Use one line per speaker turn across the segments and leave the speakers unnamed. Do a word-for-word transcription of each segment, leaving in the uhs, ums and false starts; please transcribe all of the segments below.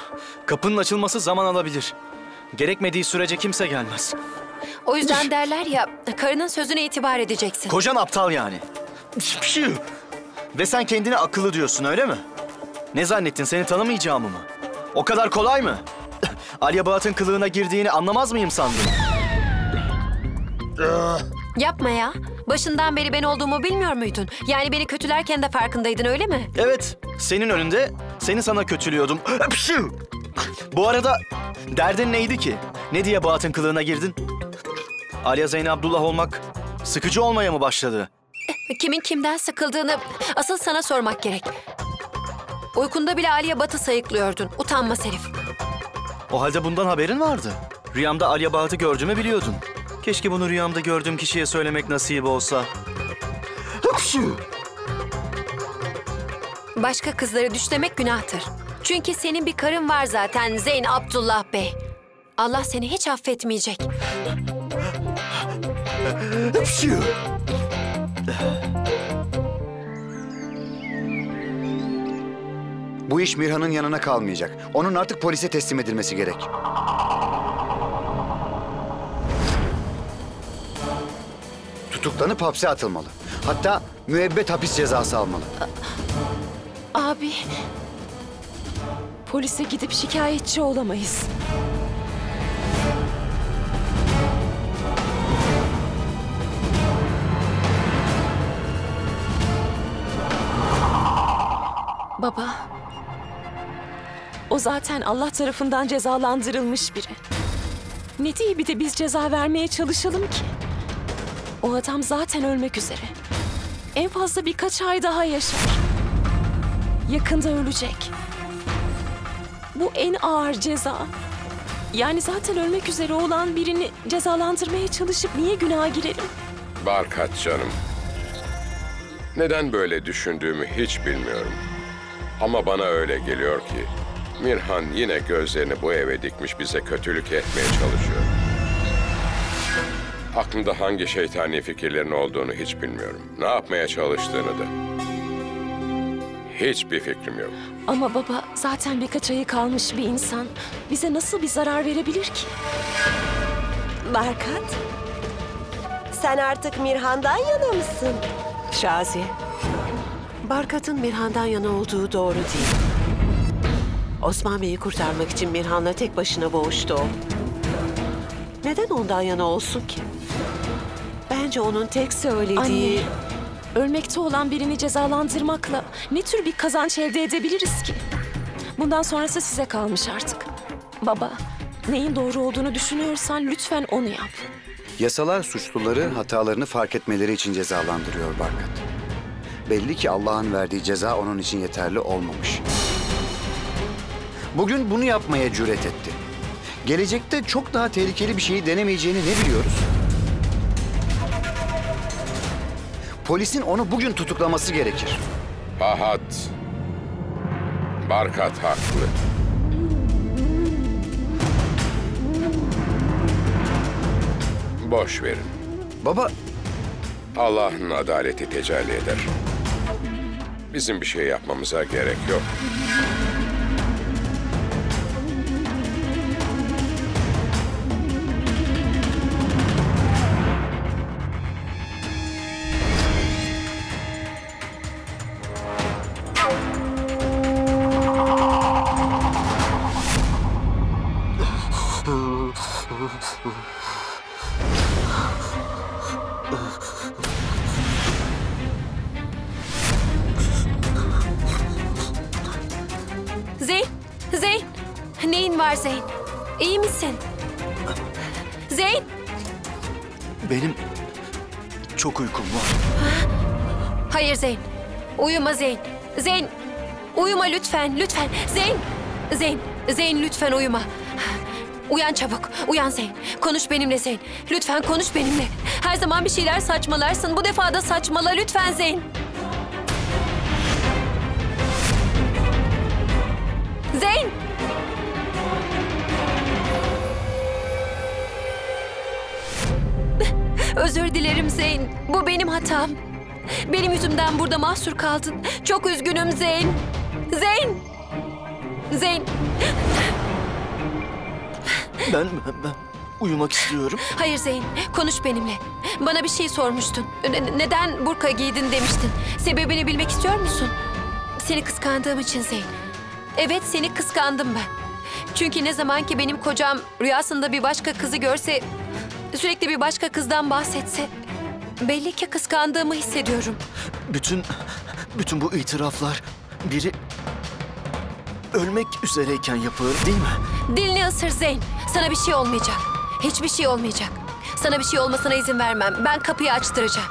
Kapının açılması zaman alabilir. Gerekmediği sürece kimse gelmez.
O yüzden derler ya, karının sözüne itibar edeceksin.
Kocan aptal yani. Ve sen kendine akıllı diyorsun, öyle mi? Ne zannettin, seni tanımayacağımı mı? O kadar kolay mı? Alia Bhatt'ın kılığına girdiğini anlamaz mıyım sandın?
Yapma ya. Başından beri ben olduğumu bilmiyor muydun? Yani beni kötülerken de farkındaydın, öyle mi?
Evet, senin önünde seni sana kötülüyordum. Bu arada derdin neydi ki? Ne diye Bhatt'ın kılığına girdin? Alia Zeyn Abdullah olmak sıkıcı olmaya mı başladı?
Kimin kimden sıkıldığını asıl sana sormak gerek. Uykunda bile Alia Bhatt'ı sayıklıyordun. Utanmaz herif.
O halde bundan haberin vardı. Rüyamda Alia Bhatt'ı gördüğümü biliyordun. Keşke bunu rüyamda gördüğüm kişiye söylemek nasip olsa.
Başka kızları düşlemek günahtır. Çünkü senin bir karın var zaten Zeyn Abdullah Bey. Allah seni hiç affetmeyecek.
Bu iş Mirhan'ın yanına kalmayacak. Onun artık polise teslim edilmesi gerek. Tutuklanıp hapse atılmalı. Hatta müebbet hapis cezası almalı.
Abi, polise gidip şikayetçi olamayız. Baba, o zaten Allah tarafından cezalandırılmış biri. Ne diye bir de biz ceza vermeye çalışalım ki? O adam zaten ölmek üzere. En fazla birkaç ay daha yaşar. Yakında ölecek. Bu en ağır ceza. Yani zaten ölmek üzere olan birini cezalandırmaya çalışıp niye günaha girelim?
Barkat canım. Neden böyle düşündüğümü hiç bilmiyorum. Ama bana öyle geliyor ki Mirhan yine gözlerini bu eve dikmiş bize kötülük etmeye çalışıyor. Aklında hangi şeytani fikirlerin olduğunu hiç bilmiyorum. Ne yapmaya çalıştığını da. Hiçbir fikrim yok.
Ama baba zaten birkaç ayı kalmış bir insan bize nasıl bir zarar verebilir ki?
Barkat, sen artık Mirhan'dan yana mısın?
Şaziye, Barkat'ın Mirhan'dan yana olduğu doğru değil. Osman Bey'i kurtarmak için Mirhan'la tek başına boğuştu o. Neden ondan yana olsun ki? Bence onun tek söylediği...
Anne, ölmekte olan birini cezalandırmakla ne tür bir kazanç elde edebiliriz ki? Bundan sonrası size kalmış artık. Baba, neyin doğru olduğunu düşünüyorsan lütfen onu yap.
Yasalar suçluları hatalarını fark etmeleri için cezalandırıyor Barkat. Belli ki Allah'ın verdiği ceza onun için yeterli olmamış. Bugün bunu yapmaya cüret etti. Gelecekte çok daha tehlikeli bir şeyi denemeyeceğini ne biliyoruz? Polisin onu bugün tutuklaması gerekir.
Bahat. Barkat haklı. Boş verin.
Baba,
Allah'ın adaleti tecelli eder. Bizim bir şey yapmamıza gerek yok.
Zeyn, Zeyn. Neyin var Zeyn? İyi misin? Zeyn.
Benim çok uykum var.
Hayır Zeyn. Uyuma Zeyn. Zeyn. Uyuma lütfen, lütfen. Zeyn. Zeyn. Zeyn lütfen uyuma. Uyan çabuk. Uyan Zeyn. Konuş benimle Zeyn. Lütfen konuş benimle. Her zaman bir şeyler saçmalarsın. Bu defa da saçmala lütfen Zeyn. Zeyn. Özür dilerim Zeyn. Bu benim hatam. Benim yüzümden burada mahsur kaldın. Çok üzgünüm Zeyn. Zeyn. Zeyn.
Ben, ben, ben uyumak istiyorum.
Hayır Zeyn, konuş benimle. Bana bir şey sormuştun. Ne- neden burka giydin demiştin. Sebebini bilmek istiyor musun? Seni kıskandığım için Zeyn. Evet, seni kıskandım ben. Çünkü ne zaman ki benim kocam rüyasında bir başka kızı görse, sürekli bir başka kızdan bahsetse, belli ki kıskandığımı hissediyorum.
Bütün, bütün bu itiraflar biri ölmek üzereyken yapılır değil mi?
Dilini ısır Zeyn. Sana bir şey olmayacak. Hiçbir şey olmayacak. Sana bir şey olmasına izin vermem. Ben kapıyı açtıracağım.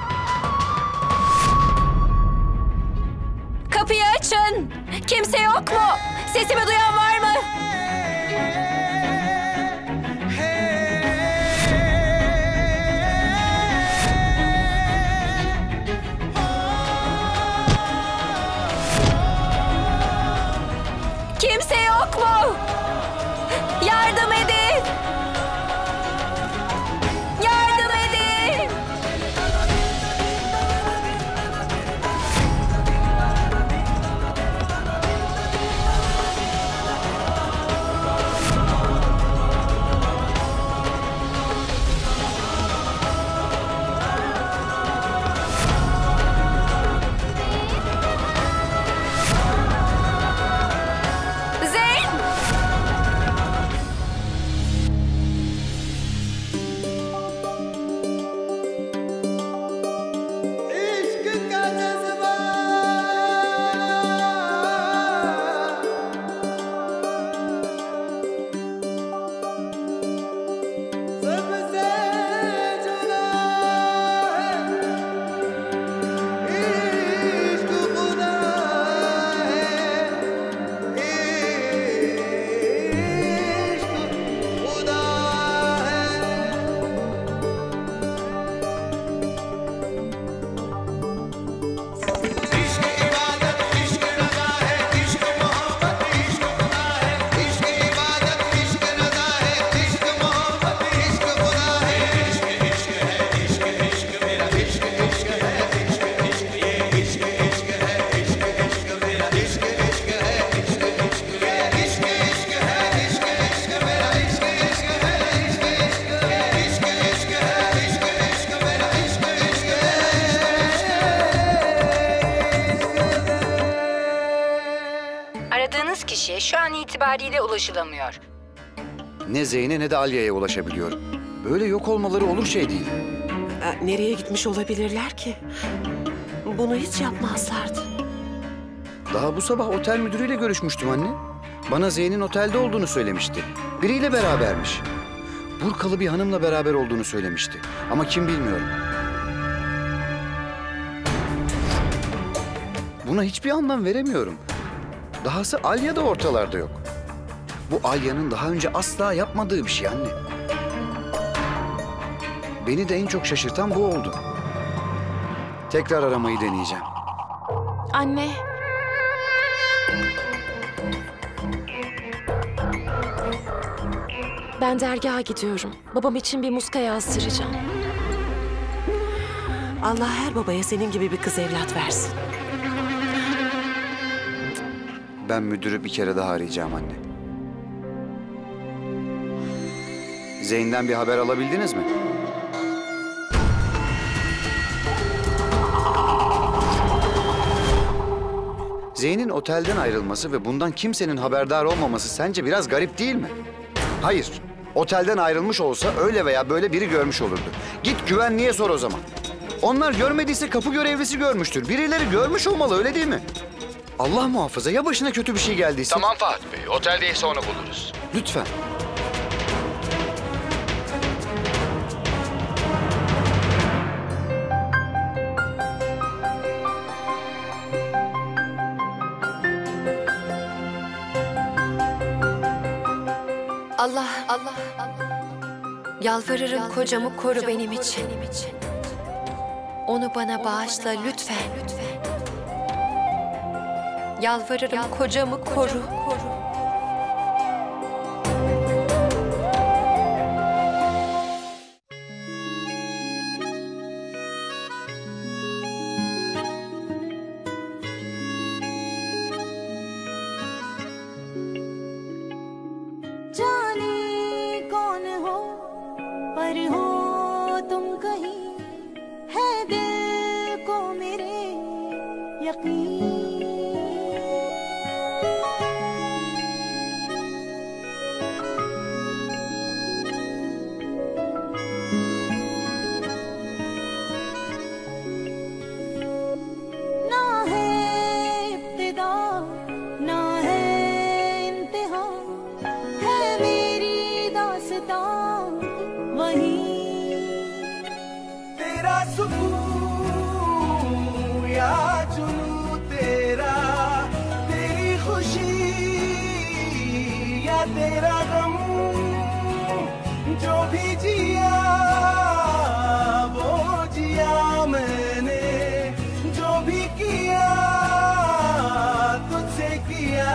Kapıyı açın. Kimse yok mu? Sesimi duyan var mı? Kimse yok mu? Yardım edin! Yardım edin! Zeyn!
Aradığınız kişiye şu an itibariyle ulaşılamıyor.
Ne Zeyn'e ne de Alya'ya ulaşabiliyorum. Böyle yok olmaları olur şey değil.
E, nereye gitmiş olabilirler ki? Bunu hiç yapmazlardı.
Daha bu sabah otel müdürüyle görüşmüştüm anne. Bana Zeyn'in otelde olduğunu söylemişti. Biriyle berabermiş. Burkalı bir hanımla beraber olduğunu söylemişti. Ama kim bilmiyorum. Buna hiçbir anlam veremiyorum. Dahası Alya da ortalarda yok. Bu Alya'nın daha önce asla yapmadığı bir şey anne. Beni de en çok şaşırtan bu oldu. Tekrar aramayı deneyeceğim.
Anne. Ben dergaha gidiyorum. Babam için bir muska yazdıracağım.
Allah her babaya senin gibi bir kız evlat versin.
Ben müdürü bir kere daha arayacağım anne. Zeyn'den bir haber alabildiniz mi? Zeyn'in otelden ayrılması ve bundan kimsenin haberdar olmaması sence biraz garip değil mi? Hayır. Otelden ayrılmış olsa öyle veya böyle biri görmüş olurdu. Git güvenliğe sor o zaman. Onlar görmediyse kapı görevlisi görmüştür. Birileri görmüş olmalı, öyle değil mi? Allah muhafaza, ya başına kötü bir şey geldiyse?
Tamam Fahat Bey, oteldeyse onu buluruz.
Lütfen.
Allah, Allah, Allah. Yalvarırım kocamı koru benim için. Onu bana bağışla lütfen. Yalvarırım kocamı koru.
जाने पर हो तुम कहीं है दिल को मेरे यकीन ना है इब्तिदा ना है इंतहा है मेरी दास्तां वही
तेरा सुकून या जुनू तेरा तेरी खुशी या तेरा गम जो भी जिया वो जिया मैंने जो भी किया तुझसे किया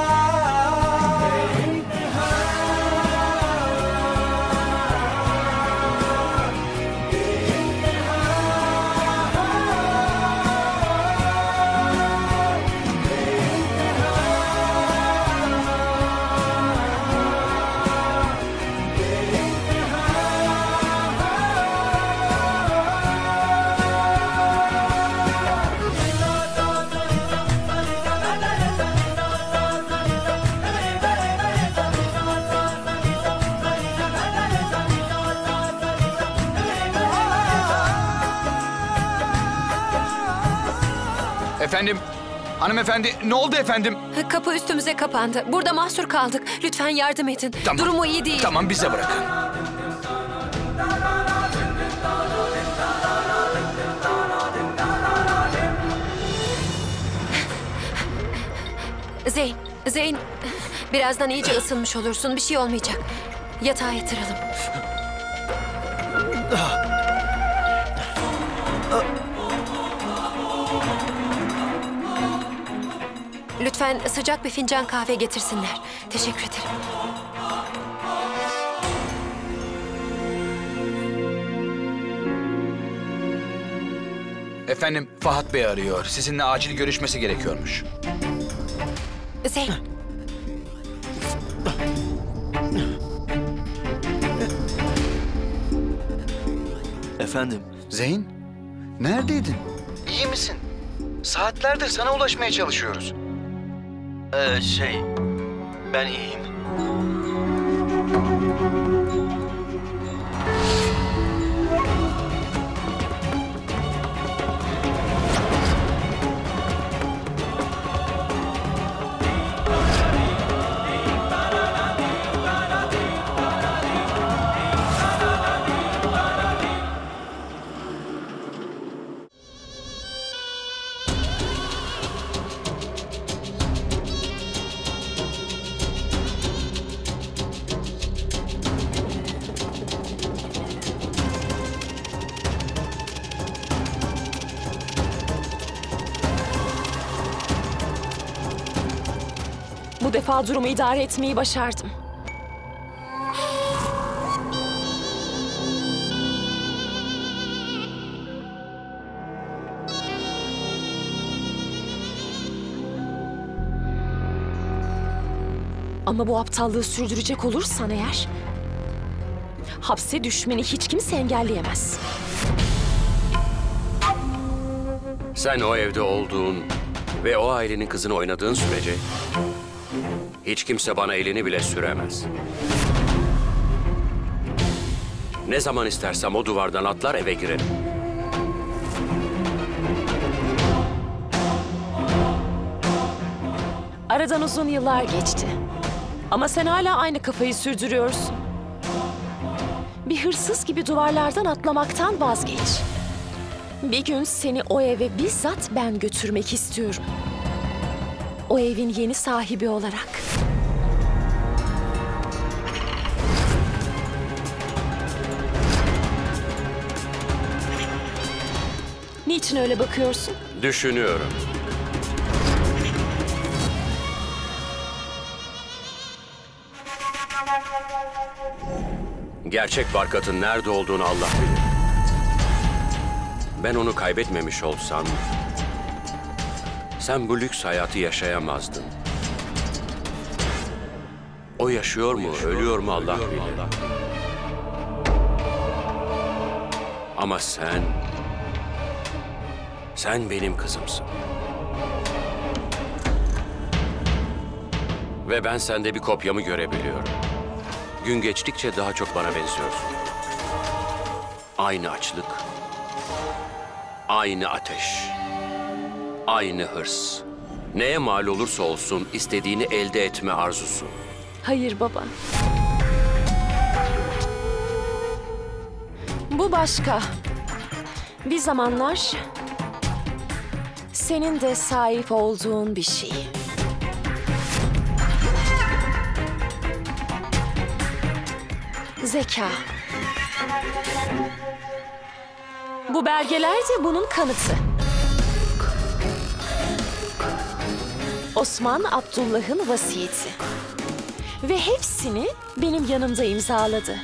Efendim, hanımefendi ne oldu efendim?
Kapı üstümüze kapandı. Burada mahsur kaldık. Lütfen yardım edin.
Tamam.
Durumu iyi değil.
Tamam, bize bırakın.
Zeyn, Zeyn. Birazdan iyice ısınmış olursun. Bir şey olmayacak. Yatağa yatıralım. Lütfen sıcak bir fincan kahve getirsinler. Teşekkür ederim.
Efendim, Fahat Bey arıyor. Sizinle acil görüşmesi gerekiyormuş.
Zeyn.
Efendim?
Zeyn, neredeydin? İyi misin? Saatlerdir sana ulaşmaya çalışıyoruz.
Ee, şey... Ben iyiyim.
Bu defa durumu idare etmeyi başardım. Ama bu aptallığı sürdürecek olursan eğer... hapse düşmeni hiç kimse engelleyemez.
Sen o evde olduğun ve o ailenin kızını oynadığın sürece... hiç kimse bana elini bile süremez. Ne zaman istersem o duvardan atlar eve girerim.
Aradan uzun yıllar geçti. Ama sen hala aynı kafayı sürdürüyorsun. Bir hırsız gibi duvarlardan atlamaktan vazgeç. Bir gün seni o eve bizzat ben götürmek istiyorum. O evin yeni sahibi olarak. Niçin öyle bakıyorsun?
Düşünüyorum. Gerçek Barkat'ın nerede olduğunu Allah bilir. Ben onu kaybetmemiş olsam... sen bu lüks hayatı yaşayamazdın. O yaşıyor mu, ölüyor mu Allah bilir. Ama sen... Sen benim kızımsın. Ve ben sende bir kopyamı görebiliyorum. Gün geçtikçe daha çok bana benziyorsun. Aynı açlık, aynı ateş, aynı hırs. Neye mal olursa olsun istediğini elde etme arzusu.
Hayır baba. Bu başka. Bir zamanlar senin de sahip olduğun bir şey. Zeka. Bu belgeler de bunun kanıtı. Osman Abdullah'ın vasiyeti. Ve hepsini benim yanımda imzaladı.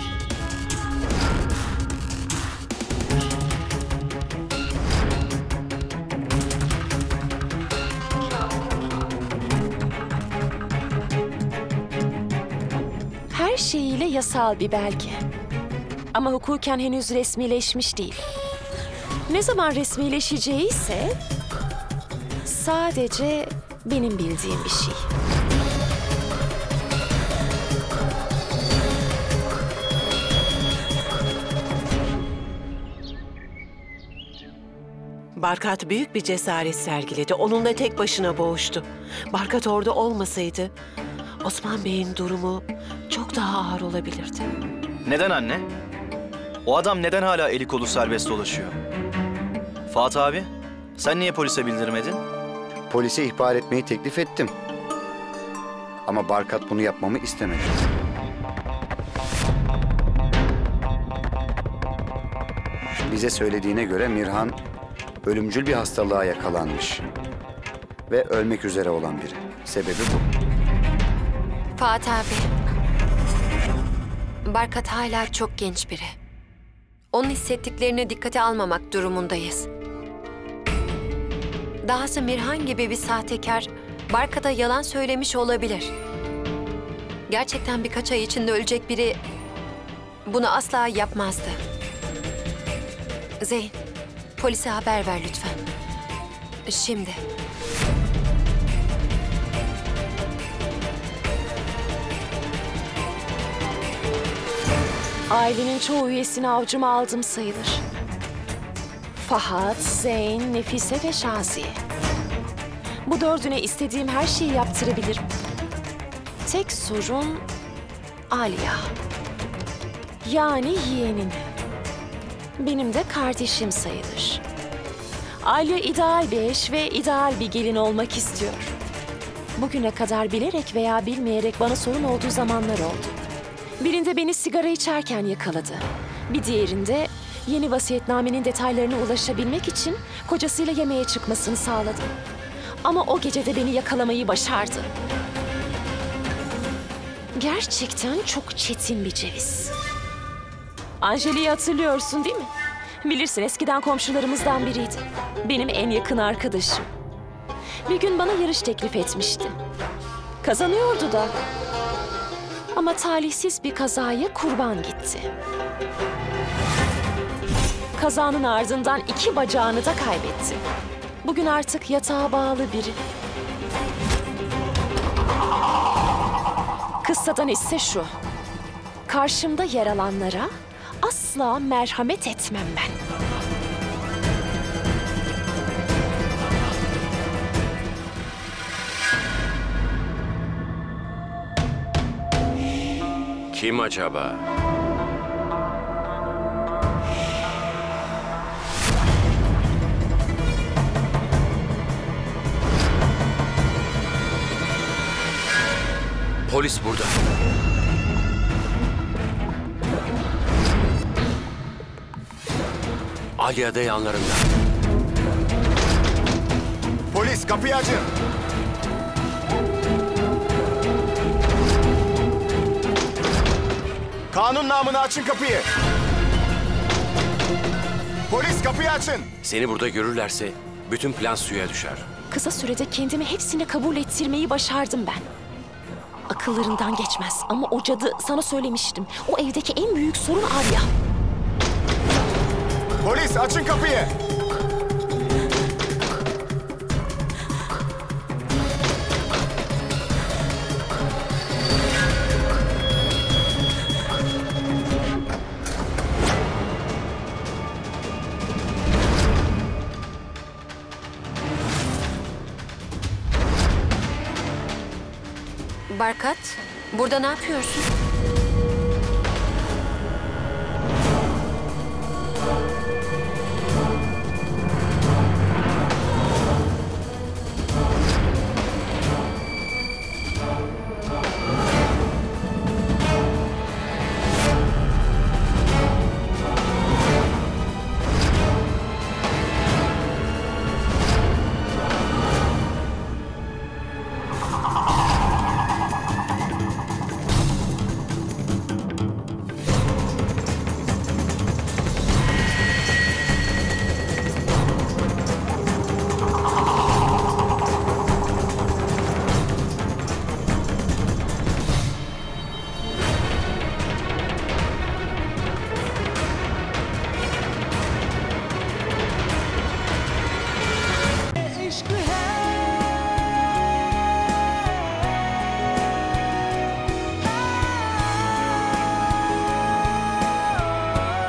Her şeyiyle yasal bir belge. Ama hukuken henüz resmileşmiş değil. Ne zaman resmileşeceği ise sadece benim bildiğim bir şey.
Barkat büyük bir cesaret sergiledi. Onunla tek başına boğuştu. Barkat orada olmasaydı Osman Bey'in durumu çok daha ağır olabilirdi.
Neden anne? O adam neden hala eli kolu serbest dolaşıyor? Fatih abi, sen niye polise bildirmedin?
Polise ihbar etmeyi teklif ettim. Ama Barkat bunu yapmamı istemedi. Bize söylediğine göre Mirhan ölümcül bir hastalığa yakalanmış. Ve ölmek üzere olan biri. Sebebi bu.
Fatih abi. Barkat hala çok genç biri. Onun hissettiklerine dikkate almamak durumundayız. Dahası Mirhan gibi bir sahtekar Barkat'a yalan söylemiş olabilir. Gerçekten birkaç ay içinde ölecek biri bunu asla yapmazdı. Zeyn, polise haber ver lütfen. Şimdi.
Ailenin çoğu üyesini avcuma aldım sayılır. Fahat, Zeyn, Nefise ve Şaziye. Bu dördüne istediğim her şeyi yaptırabilirim. Tek sorun Aliya. Yani yeğenin. Benim de kardeşim sayılır. Aliya ideal bir eş ve ideal bir gelin olmak istiyor. Bugüne kadar bilerek veya bilmeyerek bana sorun olduğu zamanlar oldu. Birinde beni sigara içerken yakaladı. Bir diğerinde yeni vasiyetnamenin detaylarına ulaşabilmek için kocasıyla yemeğe çıkmasını sağladı. Ama o gece de beni yakalamayı başardı. Gerçekten çok çetin bir ceviz. Anjeli'yi hatırlıyorsun değil mi? Bilirsin, eskiden komşularımızdan biriydi. Benim en yakın arkadaşım. Bir gün bana yarış teklif etmişti. Kazanıyordu da. Ama talihsiz bir kazaya kurban gitti. Kazanın ardından iki bacağını da kaybetti. Bugün artık yatağa bağlı biri. Kıssadan ise şu. Karşımda yer alanlara asla merhamet etmem ben.
Kim acaba? Polis burada. Aliya da yanlarında.
Polis, kapıyı açın. Kanun namına açın kapıyı. Polis, kapıyı açın.
Seni burada görürlerse bütün plan suya düşer.
Kısa sürede kendimi hepsini kabul ettirmeyi başardım ben. Akıllarından geçmez ama o cadı, sana söylemiştim. O evdeki en büyük sorun Arya.
Polis açın kapıyı.
Barkat, burada ne yapıyorsun?